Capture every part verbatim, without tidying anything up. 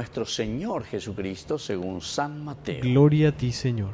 nuestro Señor Jesucristo según San Mateo. Gloria a ti, Señor.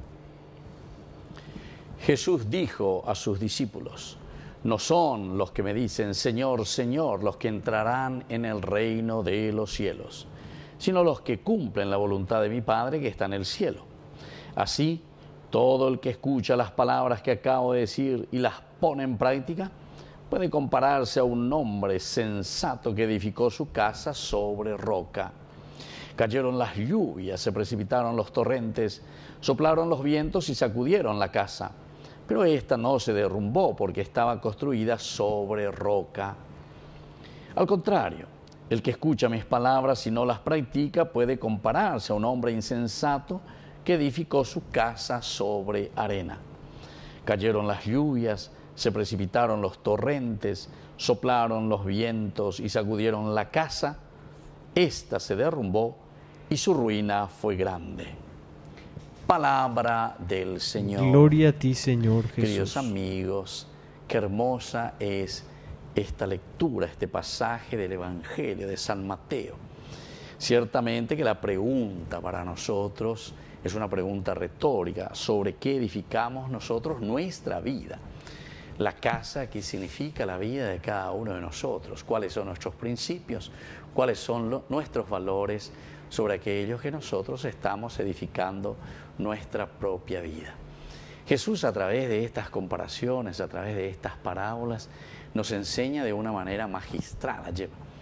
Jesús dijo a sus discípulos: no son los que me dicen Señor, Señor, los que entrarán en el reino de los cielos, sino los que cumplen la voluntad de mi Padre que está en el cielo. Así, todo el que escucha las palabras que acabo de decir y las pone en práctica, puede compararse a un hombre sensato que edificó su casa sobre roca. Cayeron las lluvias, se precipitaron los torrentes, soplaron los vientos y sacudieron la casa. Pero ésta no se derrumbó porque estaba construida sobre roca. Al contrario, el que escucha mis palabras y no las practica puede compararse a un hombre insensato que edificó su casa sobre arena. Cayeron las lluvias, se precipitaron los torrentes, soplaron los vientos y sacudieron la casa. Esta se derrumbó y su ruina fue grande. Palabra del Señor. Gloria a ti, Señor Jesús. Queridos amigos, qué hermosa es esta lectura, este pasaje del Evangelio de San Mateo. Ciertamente que la pregunta para nosotros es una pregunta retórica: ¿sobre qué edificamos nosotros nuestra vida? La casa, ¿qué significa la vida de cada uno de nosotros? ¿Cuáles son nuestros principios? ¿Cuáles son los, nuestros valores sobre aquellos que nosotros estamos edificando nuestra propia vida? Jesús, a través de estas comparaciones, a través de estas parábolas, nos enseña de una manera magistral.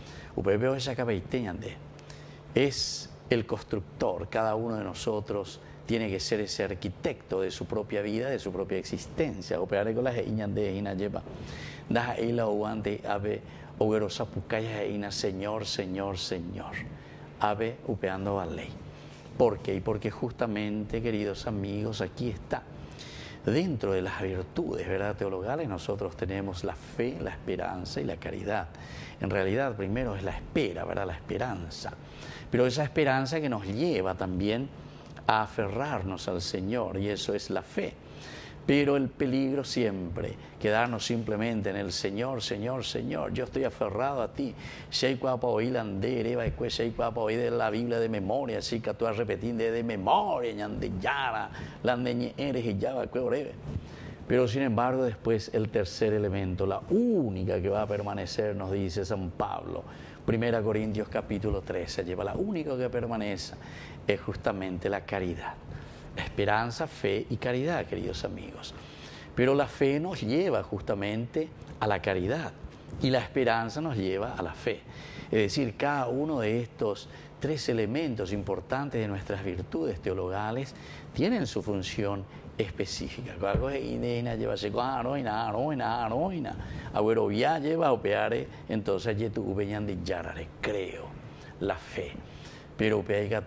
Es el constructor, cada uno de nosotros tiene que ser ese arquitecto de su propia vida, de su propia existencia. Señor, Señor, Señor. Ave upeando valley. ¿Por qué? Y porque justamente, queridos amigos, aquí está. Dentro de las virtudes, ¿verdad?, teologales, nosotros tenemos la fe, la esperanza y la caridad. En realidad, primero es la espera, ¿verdad?, la esperanza. Pero esa esperanza que nos lleva también a aferrarnos al Señor, y eso es la fe. Pero el peligro siempre, quedarnos simplemente en el Señor, Señor, Señor, yo estoy aferrado a ti. Si para oír la oír de la Biblia de memoria, así que tú has repetido de memoria, ñande yara, la eres y ya breve. Pero sin embargo, después el tercer elemento, la única que va a permanecer, nos dice San Pablo, Primera Corintios capítulo trece, lleva la única que permanece, es justamente la caridad. Esperanza, fe y caridad, queridos amigos. Pero la fe nos lleva justamente a la caridad y la esperanza nos lleva a la fe. Es decir, cada uno de estos tres elementos importantes de nuestras virtudes teologales tienen su función específica. Entonces, creo, la fe. Pero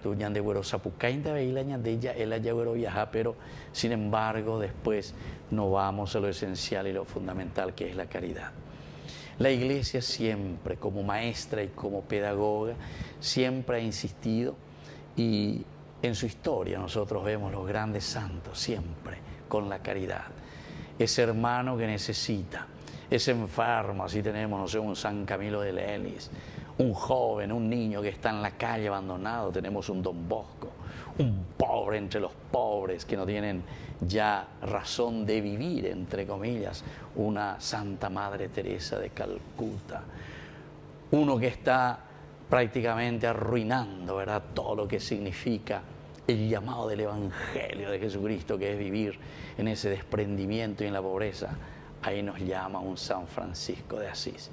pero sin embargo después no vamos a lo esencial y lo fundamental, que es la caridad. La Iglesia siempre, como maestra y como pedagoga, siempre ha insistido, y en su historia nosotros vemos los grandes santos siempre con la caridad. Ese hermano que necesita, ese enfermo, así tenemos, no sé, un San Camilo de Lelis, un joven, un niño que está en la calle abandonado, tenemos un Don Bosco, un pobre entre los pobres que no tienen ya razón de vivir, entre comillas, una Santa Madre Teresa de Calcuta, uno que está prácticamente arruinando, ¿verdad?, todo lo que significa el llamado del Evangelio de Jesucristo, que es vivir en ese desprendimiento y en la pobreza. Ahí nos llama un San Francisco de Asís.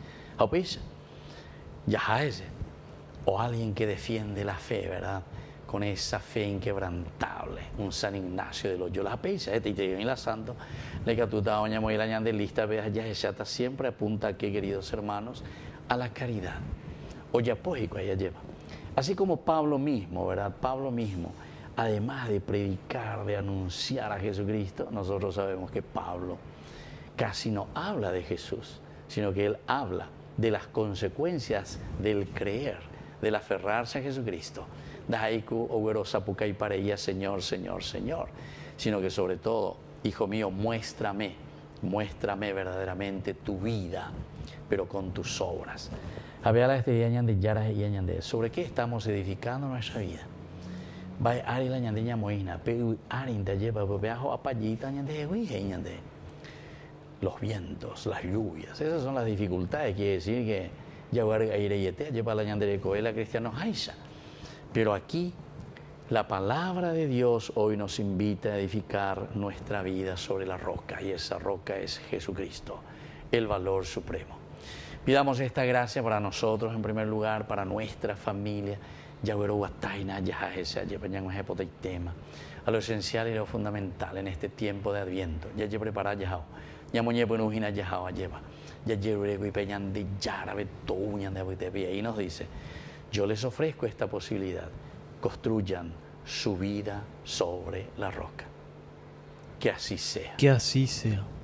O alguien que defiende la fe, ¿verdad?, con esa fe inquebrantable, un San Ignacio de Loyola. Y la santo, le catuta doña muy la de lista, ya siempre apunta aquí, queridos hermanos, a la caridad. Oyapógico ella lleva. Así como Pablo mismo, ¿verdad? Pablo mismo, además de predicar, de anunciar a Jesucristo, nosotros sabemos que Pablo casi no habla de Jesús, sino que él habla de las consecuencias del creer, del aferrarse a Jesucristo. Daiku oguerosa pucay para ella, Señor, Señor, Señor. Sino que sobre todo, hijo mío, muéstrame Muéstrame verdaderamente tu vida, pero con tus obras. Había este de Yara y Añande. ¿Sobre qué estamos edificando nuestra vida? Vai ari la ñande ñamoina, pero ari te lleva beajo apallita ñande ñande. Los vientos, las lluvias, esas son las dificultades. Quiere decir que ya aire y te lleva la ñande de coela cristianos aisha. Pero aquí la palabra de Dios hoy nos invita a edificar nuestra vida sobre la roca, y esa roca es Jesucristo, el valor supremo. Pidamos esta gracia para nosotros en primer lugar, para nuestra familia. A lo esencial y lo fundamental en este tiempo de Adviento. Ya ya prepara ya ya moñe penujina ya lleva ya llevo y peñan de yara betuñan de y nos dice: yo les ofrezco esta posibilidad, construyan su vida sobre la roca. Que así sea. Que así sea.